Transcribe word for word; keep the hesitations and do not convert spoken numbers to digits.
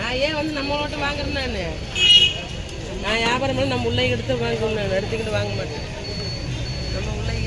நான் ஏன் வந்து நம்ம நோட்டு வாங்குறேன் நான் நான் வியாபாரம் பண்ணி நம்ம உள்ளே எடுத்து வாங்குவேன் நான் எடுத்துக்கிட்டு வாங்க மாட்டேன் நம்ம உள்ளே